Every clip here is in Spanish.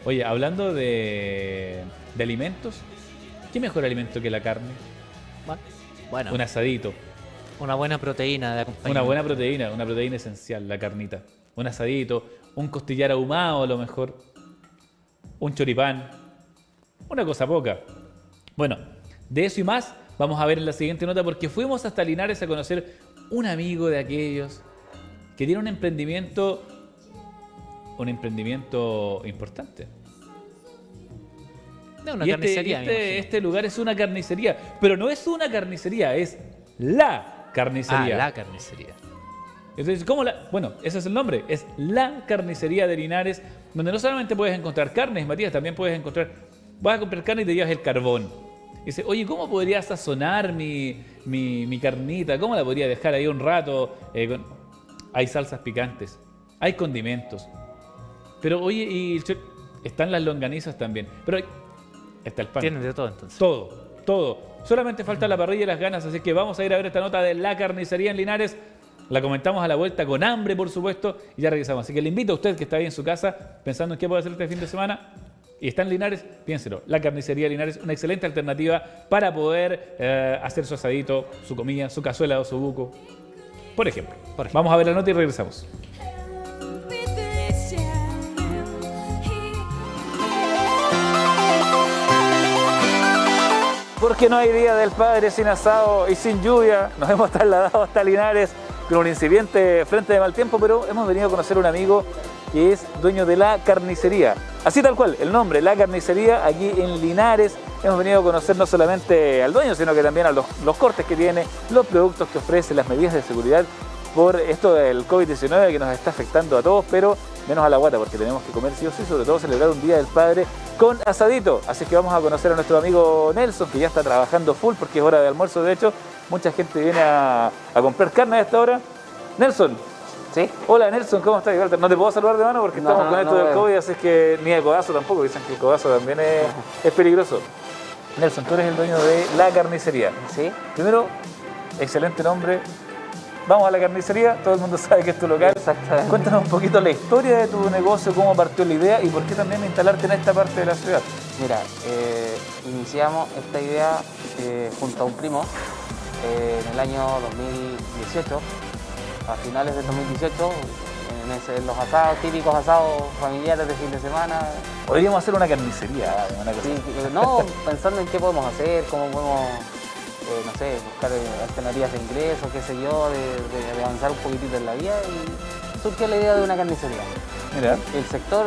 Oye, hablando de alimentos, ¿qué mejor alimento que la carne? Bueno, Un asadito, una buena proteína de acompañamiento. una proteína esencial, la carnita. Un asadito, un costillar ahumado a lo mejor, un choripán, una cosa poca. Bueno, de eso y más vamos a ver en la siguiente nota porque fuimos hasta Linares a conocer un amigo de aquellos que tiene un emprendimiento importante. De una Y carnicería, me imagino. este lugar es una carnicería, pero no es una carnicería, es la carnicería. La carnicería. Entonces, ¿cómo la...? Bueno, ese es el nombre, es la carnicería de Linares, donde no solamente puedes encontrar carnes, Matías, también puedes encontrar... Vas a comprar carne y te llevas el carbón. Y dice, oye, ¿cómo podría sazonar mi carnita? ¿Cómo la podría dejar ahí un rato? Hay salsas picantes, hay condimentos. Pero oye, están las longanizas también. Pero está el pan. Tienen de todo entonces. Todo, todo. Solamente falta la parrilla y las ganas, así que vamos a ir a ver esta nota de la carnicería en Linares. La comentamos a la vuelta con hambre, por supuesto, y ya regresamos. Así que le invito a usted que está ahí en su casa pensando en qué puede hacer este fin de semana y está en Linares, piénselo. La carnicería de Linares, una excelente alternativa para poder hacer su asadito, su comida, su cazuela o su buco, por ejemplo. Vamos a ver la nota y regresamos. Porque no hay Día del Padre sin asado y sin lluvia. Nos hemos trasladado hasta Linares con un incipiente frente de mal tiempo, pero hemos venido a conocer a un amigo que es dueño de la carnicería. Así tal cual, el nombre, la carnicería, aquí en Linares. Hemos venido a conocer no solamente al dueño, sino que también a los cortes que tiene, los productos que ofrece, las medidas de seguridad por esto del COVID-19 que nos está afectando a todos, pero menos a la guata, porque tenemos que comer sí o sí, sobre todo celebrar un Día del Padre con asadito. Así que vamos a conocer a nuestro amigo Nelson, que ya está trabajando full porque es hora de almuerzo. De hecho, mucha gente viene a comprar carne a esta hora. Nelson. ¿Sí? Hola Nelson, ¿cómo estás? No te puedo saludar de mano porque estamos con esto del COVID, así que ni de codazo tampoco, dicen que el codazo también es peligroso. Nelson, tú eres el dueño de la carnicería. Sí. Primero, excelente nombre. Vamos a la carnicería, todo el mundo sabe que es tu local. Exactamente. Cuéntanos un poquito la historia de tu negocio, cómo partió la idea y por qué también instalarte en esta parte de la ciudad. Mira, iniciamos esta idea junto a un primo en el año 2018, a finales del 2018, en los asados, típicos asados familiares de fin de semana. Podríamos hacer una carnicería, una cosa. Sí, no, pensando en qué podemos hacer, cómo podemos, no sé, buscar alternativas de ingresos, qué sé yo, de avanzar un poquitito en la vida, y surgió la idea de una carnicería. Mira. El sector,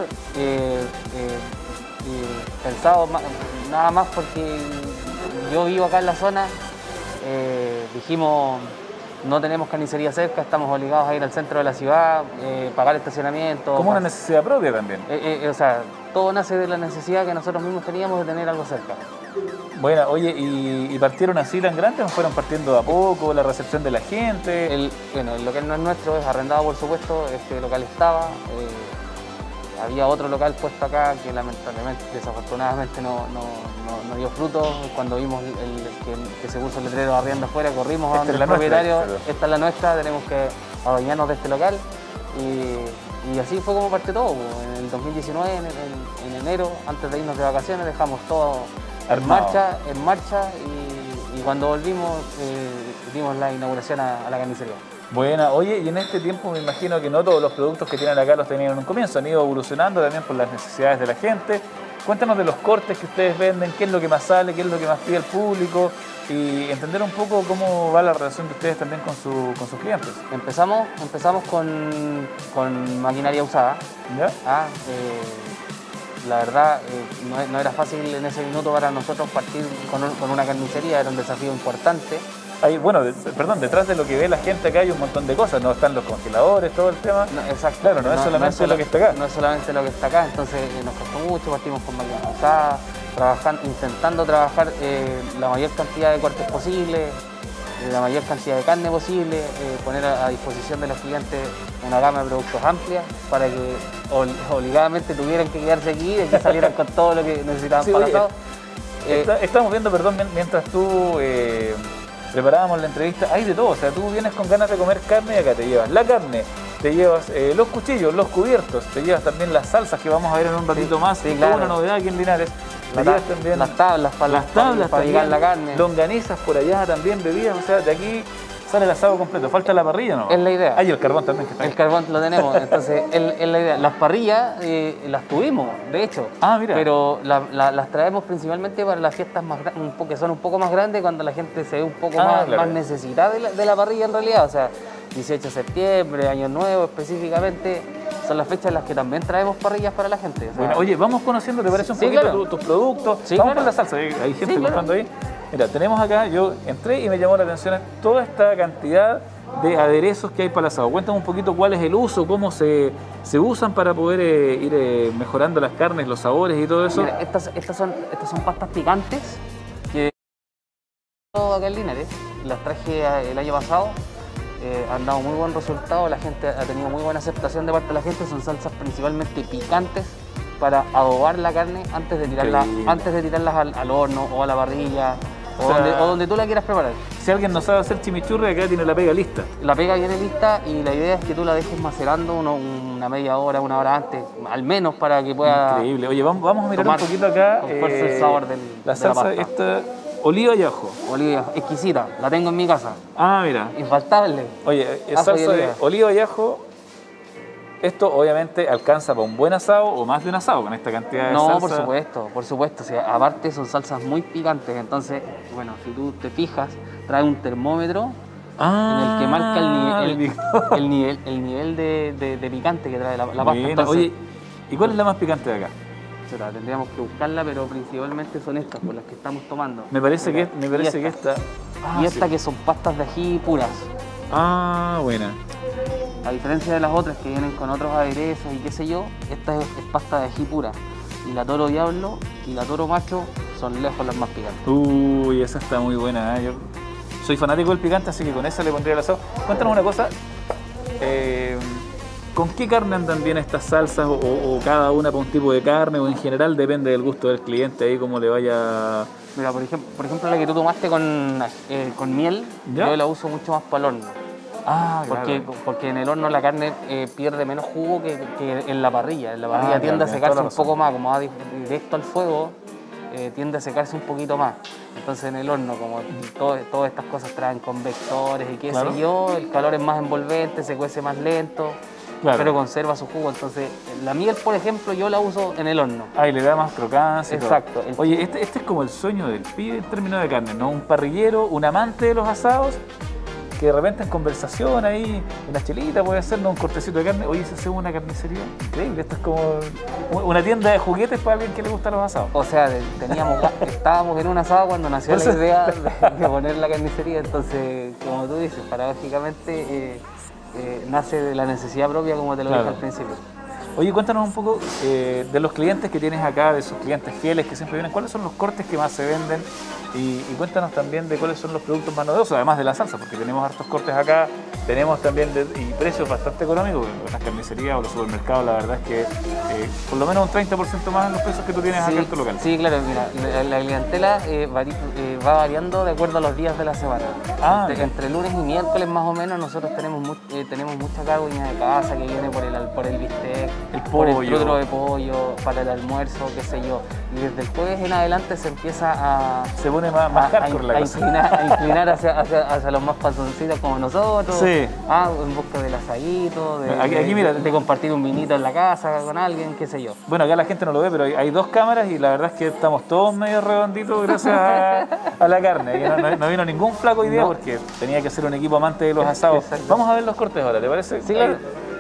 pensado nada más porque yo vivo acá en la zona, dijimos, no tenemos carnicería cerca, estamos obligados a ir al centro de la ciudad, pagar estacionamiento. Como una necesidad propia también. O sea, todo nace de la necesidad que nosotros mismos teníamos de tener algo cerca. Bueno, oye, ¿y partieron así tan grandes o fueron partiendo de a poco, la recepción de la gente? El local no es nuestro, es arrendado por supuesto, este local estaba, había otro local puesto acá que lamentablemente, desafortunadamente no dio fruto. Cuando vimos que se puso el letrero de arriendo afuera, corrimos a donde el propietario, esta es la nuestra, tenemos que adueñarnos de este local. Y así fue como partió todo. En el 2019, en enero, antes de irnos de vacaciones, dejamos todo en marcha y cuando volvimos dimos la inauguración a la carnicería. Buena, oye, y en este tiempo me imagino que no todos los productos que tienen acá los tenían en un comienzo, han ido evolucionando también por las necesidades de la gente. Cuéntanos de los cortes que ustedes venden, qué es lo que más sale, qué es lo que más pide el público y entender un poco cómo va la relación de ustedes también con sus clientes. Empezamos con maquinaria usada. ¿Ya? La verdad, no era fácil en ese minuto para nosotros partir con una carnicería, era un desafío importante. Bueno, perdón, detrás de lo que ve la gente acá hay un montón de cosas, ¿no? Están los congeladores, todo el tema. No, exacto. Claro, no es solamente lo que está acá. No es solamente lo que está acá, entonces nos costó mucho, partimos con máquinas usadas, intentando trabajar la mayor cantidad de cortes posible, la mayor cantidad de carne posible, poner a disposición de los clientes una gama de productos amplia para que obligadamente tuvieran que quedarse aquí y que salieran con todo lo que necesitaban para asado. Estamos viendo, perdón, mientras tú preparábamos la entrevista, hay de todo, o sea, tú vienes con ganas de comer carne y acá te llevas la carne, te llevas los cuchillos, los cubiertos, te llevas también las salsas que vamos a ver en un ratito más. Sí, claro. Una novedad aquí en Linares. Te llevas también las tablas para ligar la carne. Longanizas por allá también, bebidas. O sea, de aquí sale el asado completo. Falta la parrilla, ¿no? Es la idea. Y el carbón también. Que está ahí. El carbón lo tenemos, entonces es la idea. Las parrillas las tuvimos, de hecho. Mira. Pero las traemos principalmente para las fiestas que son un poco más grandes, cuando la gente se ve un poco más necesitada de la parrilla en realidad. O sea, 18 de septiembre, Año Nuevo específicamente, son las fechas en las que también traemos parrillas para la gente. O sea, bueno, oye, vamos conociendo, ¿te parece un poquito claro. tus productos? Sí, vamos claro. con la salsa, hay gente comprando ahí. Mira, tenemos acá, yo entré y me llamó la atención toda esta cantidad de aderezos que hay para el asado. Cuéntame un poquito cuál es el uso, cómo se usan para poder ir mejorando las carnes, los sabores y todo eso. Mira, estas son pastas picantes que acá en Linares, las traje el año pasado. Han dado muy buen resultado, la gente ha tenido muy buena aceptación de parte de la gente. Son salsas principalmente picantes para adobar la carne antes de tirarlas al horno o a la parrilla o donde tú la quieras preparar. Si alguien no sabe hacer chimichurri, acá tiene la pega lista. La pega viene lista y la idea es que tú la dejes macerando una media hora, una hora antes, al menos, para que pueda... Increíble. Oye, vamos a mirar un poquito acá con fuerza el sabor de la salsa esta. Oliva y ajo. Oliva, exquisita, la tengo en mi casa. Mira. Infaltable. Oye, salsa de oliva y ajo. Esto obviamente alcanza para un buen asado o más de un asado con esta cantidad de salsa. No, por supuesto. O sea, aparte son salsas muy picantes, entonces, bueno, si tú te fijas, trae un termómetro en el que marca el nivel de picante que trae la pasta. Entonces, oye, ¿y cuál es la más picante de acá? Tendríamos que buscarla, pero principalmente son estas por las que estamos tomando. Me parece que esta. Y esta que son pastas de ají puras. Buena. A diferencia de las otras que vienen con otros aderezos y qué sé yo, esta es pasta de ají pura. Y la Toro Diablo y la Toro Macho son lejos las más picantes. Uy, esa está muy buena. Yo soy fanático del picante, así que con esa le pondría el asado. Cuéntanos una cosa. ¿Con qué carne andan bien estas salsas o cada una para un tipo de carne o en general depende del gusto del cliente ahí cómo le vaya? Mira, por ejemplo la que tú tomaste con miel, ¿ya? Yo la uso mucho más para el horno. Porque en el horno la carne pierde menos jugo que en la parrilla. En la parrilla tiende a secarse un poco más, como va directo al fuego, tiende a secarse un poquito más. Entonces en el horno, como todas estas cosas traen convectores y qué sé yo, el calor es más envolvente, se cuece más lento. Pero conserva su jugo. Entonces, la miel, por ejemplo, yo la uso en el horno. Y le da más crocancia. Exacto. Oye, este es como el sueño del pibe en términos de carne, ¿no? Un parrillero, un amante de los asados, que de repente en conversación ahí, una chelita puede hacernos un cortecito de carne. Oye, se hace una carnicería increíble. Esto es como una tienda de juguetes para alguien que le gustan los asados. O sea, estábamos en un asado cuando nació la idea de poner la carnicería. Entonces, como tú dices, paradójicamente... nace de la necesidad propia, como te lo dije al principio. Oye, cuéntanos un poco de los clientes que tienes acá, de sus clientes fieles que siempre vienen. ¿Cuáles son los cortes que más se venden? Y cuéntanos también de cuáles son los productos más novedosos, además de la salsa, porque tenemos hartos cortes acá, tenemos también y precios bastante económicos. En las carnicerías o los supermercados, la verdad es que por lo menos un 30% más en los precios que tú tienes acá en tu local. Sí, claro, mira, la clientela va variando de acuerdo a los días de la semana. Entre lunes y miércoles más o menos nosotros tenemos mucha carne de casa que viene por el bistec, por el trutro de pollo, para el almuerzo, qué sé yo. Y desde el jueves en adelante se empieza se pone más hardcore la cosa. A inclinar hacia los más panzoncitos como nosotros. Sí. En busca del asadito, de compartir un vinito en la casa con alguien, qué sé yo. Bueno, acá la gente no lo ve, pero hay dos cámaras y la verdad es que estamos todos medio redonditos gracias a la carne. No vino ningún flaco hoy día porque tenía que ser un equipo amante de los asados. Exacto. Vamos a ver los cortes ahora, ¿te parece? Sí, claro.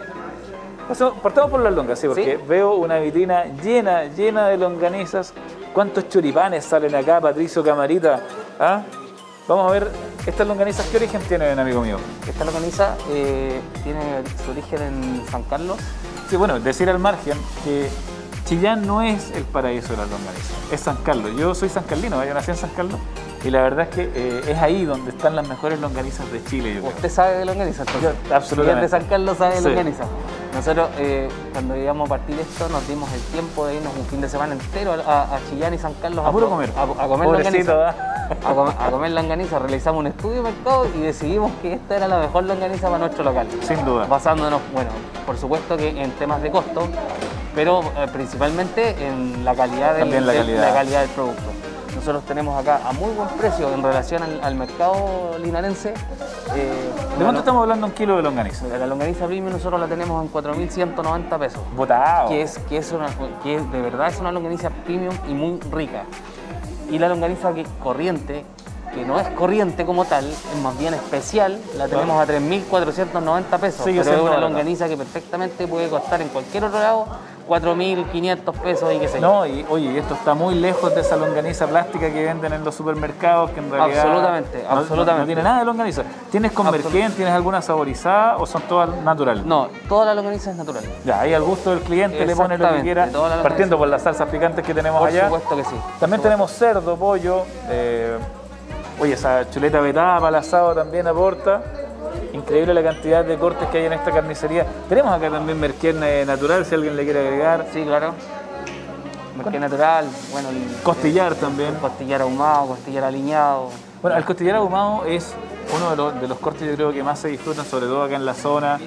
Partamos por las longas, sí, porque veo una vitrina llena de longanizas. ¿Cuántos choripanes salen acá, Patricio Camarita? Vamos a ver, ¿estas longanizas qué origen tienen, amigo mío? Esta longaniza tiene su origen en San Carlos. Sí, bueno, decir al margen que Chillán no es el paraíso de las longanizas, es San Carlos. Yo soy sancarlino, yo nací en San Carlos y la verdad es que es ahí donde están las mejores longanizas de Chile. ¿Usted sabe de longanizas? Absolutamente. Si es de San Carlos, sabe de longanizas. Nosotros, cuando íbamos a partir esto, nos dimos el tiempo de irnos un fin de semana entero a Chillán y San Carlos a puro comer. A comer longanizas. a comer longaniza, realizamos un estudio de mercado y decidimos que esta era la mejor longaniza para nuestro local. Sin duda. Basándonos, bueno, por supuesto que en temas de costo, pero principalmente en la calidad la calidad del producto. Nosotros tenemos acá a muy buen precio en relación al mercado linarense. ¿De cuánto estamos hablando un kilo de longaniza? La longaniza premium nosotros la tenemos en 4.190 pesos. ¡Botao! Que de verdad es una longaniza premium y muy rica. Y la longaniza corriente, que no es corriente como tal, es más bien especial, la tenemos a 3.490 pesos. Sí, pero es una longaniza que perfectamente puede costar en cualquier otro lado 4.500 pesos y qué sé yo. No, y oye, esto está muy lejos de esa longaniza plástica que venden en los supermercados, que en realidad absolutamente. No tiene nada de longaniza. ¿Tienes convergen, tienes alguna saborizada o son todas naturales? No, toda la longaniza es natural. Ya, ahí al gusto del cliente le pone lo que quiera, partiendo por las salsas picantes que tenemos allá. Por supuesto que sí. También tenemos cerdo, pollo, oye, esa chuleta vetada para el asado también aporta. Increíble la cantidad de cortes que hay en esta carnicería. Tenemos acá también merquén natural, si alguien le quiere agregar. Sí, claro. Merquén natural, bueno. Costillar también. Costillar ahumado, costillar aliñado. Bueno, el costillar ahumado es uno de los cortes, yo creo, que más se disfrutan, sobre todo acá en la zona.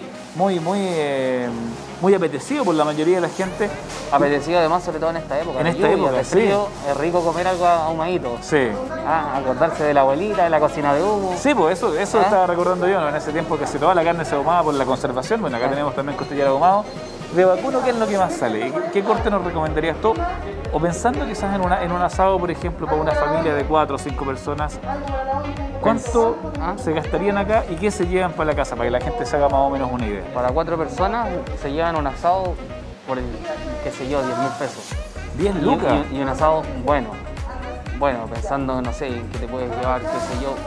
Muy apetecido por la mayoría de la gente. Apetecido además, sobre todo en esta época. En esta época, sí. Es rico comer algo ahumadito. Sí. Acordarse de la abuelita, de la cocina de humo. Sí, pues eso estaba recordando yo, ¿no? En ese tiempo que se toda la carne se ahumaba por la conservación. Bueno, acá tenemos también costillar ahumado. De vacuno, ¿qué es lo que más sale? ¿Qué corte nos recomendarías tú? O pensando quizás en un asado, por ejemplo, para una familia de 4 o 5 personas, ¿cuánto se gastarían acá y qué se llevan para la casa? Para que la gente se haga más o menos una idea. Para 4 personas se llevan un asado por, qué sé yo, 10.000 pesos. 10 lucas. Y un asado bueno. Bueno, pensando, no sé, en qué te puedes llevar, qué sé yo,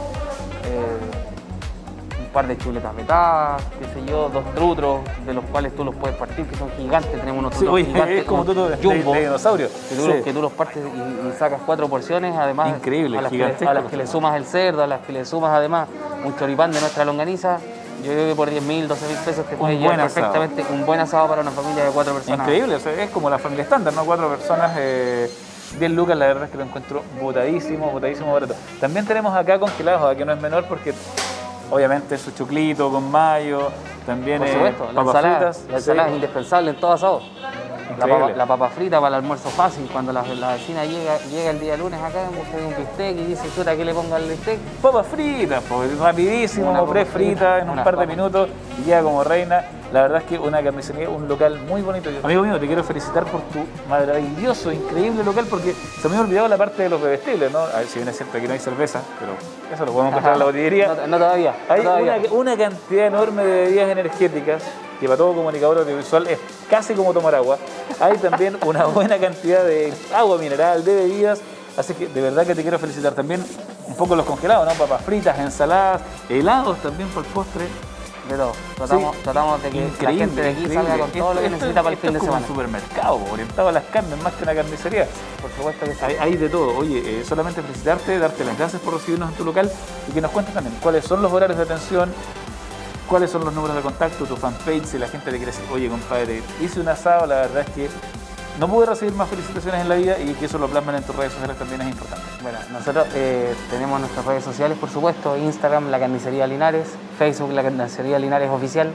un par de chuletas vetadas, qué sé yo, 2 trutros, de los cuales tú los puedes partir, que son gigantes. Tenemos unos trutros gigantes. Es como trutros de dinosaurio. Que tú los partes y sacas 4 porciones, además. Increíble, a las que le sumas el cerdo, a las que le sumas además un choripán de nuestra longaniza. Yo creo que por 10.000, 12.000 pesos te puedes llevar perfectamente un buen asado para una familia de 4 personas. Increíble, o sea, es como la familia estándar, ¿no? 4 personas, 10 lucas, la verdad es que lo encuentro botadísimo barato. También tenemos acá congelados, que no es menor porque obviamente su choclito con mayo, también por supuesto, papas fritas. La ensalada es indispensable en todo asado. La papa frita para el almuerzo fácil, cuando la vecina llega el día lunes acá en busca de un bistec y dice, chuta, ¿qué le pongo al bistec? Papas fritas, pues, rapidísimo, prefrita en un par de minutos y queda como reina. La verdad es que una carnicería, un local muy bonito. Amigo mío, te quiero felicitar por tu maravilloso, increíble local, porque se me había olvidado la parte de los bebestibles, ¿no? A ver, si bien es cierto, aquí no hay cerveza, pero eso lo podemos encontrar en la botillería. No todavía. Hay una cantidad enorme de bebidas energéticas, que para todo comunicador audiovisual es casi como tomar agua. Hay también una buena cantidad de agua mineral, de bebidas, así que de verdad que te quiero felicitar. También un poco los congelados, ¿no? Papas fritas, ensaladas, helados también por el postre. De todo. Tratamos de que la gente de aquí salga con todo lo que necesita para el fin de semana. Es como un supermercado, orientado a las carnes más que una carnicería. Por supuesto que sí. Hay de todo. Oye, solamente felicitarte, darte las gracias por recibirnos en tu local y que nos cuentes también cuáles son los horarios de atención, cuáles son los números de contacto, tu fanpage, si la gente te quiere decir, oye compadre, hice un asado, la verdad es que no pude recibir más felicitaciones en la vida y que eso lo plasmen en tus redes sociales también es importante. Bueno, nosotros tenemos nuestras redes sociales, por supuesto, Instagram, La Carnicería Linares, Facebook, La Carnicería Linares Oficial.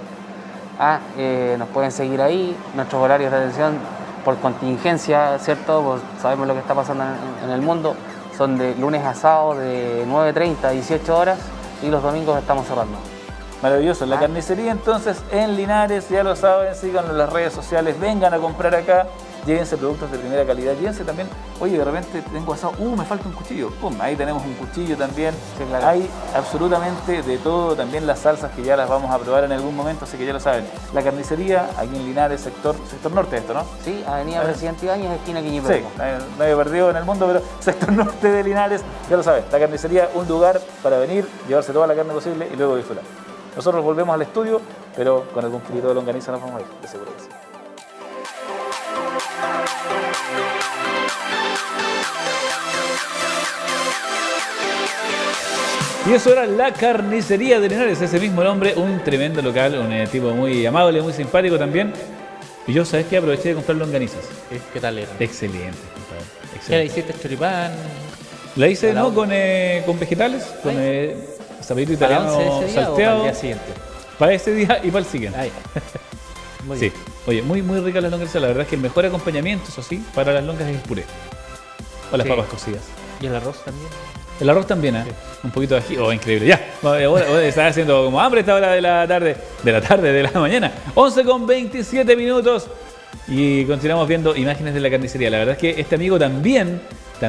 Nos pueden seguir ahí, nuestros horarios de atención por contingencia, ¿cierto? Pues sabemos lo que está pasando en el mundo, son de lunes a sábado de 9:30 a 18 horas y los domingos estamos cerrando. Maravilloso, La Carnicería entonces en Linares, ya lo saben, síganlo en las redes sociales, vengan a comprar acá, llévense productos de primera calidad, llévense también, oye, de repente tengo asado, me falta un cuchillo, pum, ahí tenemos un cuchillo también, sí, claro. Hay absolutamente de todo, también las salsas que ya las vamos a probar en algún momento, así que ya lo saben, La Carnicería, aquí en Linares, sector norte esto, ¿no? Sí, Avenida Presidente Ibáñez, esquina Quiñipero. Sí, medio perdido en el mundo, pero sector norte de Linares, ya lo saben, La Carnicería, un lugar para venir, llevarse toda la carne posible y luego disfrutar. Nosotros volvemos al estudio, pero con algún kilito de longaniza nos vamos a ir, de seguro que sí. Y eso era La Carnicería de Linares, ese mismo nombre, un tremendo local, un tipo muy amable, muy simpático también. Y yo, ¿sabes qué? Aproveché de comprar longanizas. ¿Qué tal era? Excelente, compadre. ¿Qué le hiciste, choripán? La hice no con vegetales, con zapallito italiano salteado. Para el día siguiente. Para ese día y para el siguiente. Ahí. Muy Sí. bien. Oye, muy rica las longas. La verdad es que el mejor acompañamiento, eso sí, para las longas es el puré. O las Sí. papas cocidas. ¿Y el arroz también? El arroz también, ¿eh? Sí. Un poquito de ají. Oh, increíble. Ya. Ahora está haciendo como hambre esta hora de la tarde. De la mañana. 11:27 minutos. Y continuamos viendo imágenes de la carnicería. La verdad es que este amigo también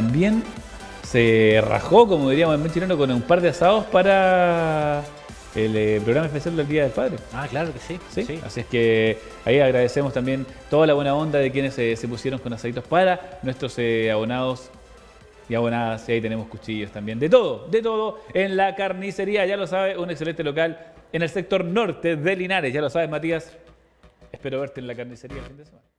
se rajó, como diríamos en buen chileno, con un par de asados para el programa especial del Día del Padre. Ah, claro que sí. ¿Sí? Así es que ahí agradecemos también toda la buena onda de quienes se pusieron con asaditos para nuestros abonados y abonadas. Y ahí tenemos cuchillos también. De todo en la carnicería. Ya lo sabe, un excelente local en el sector norte de Linares. Ya lo sabes, Matías. Espero verte en la carnicería el fin de semana.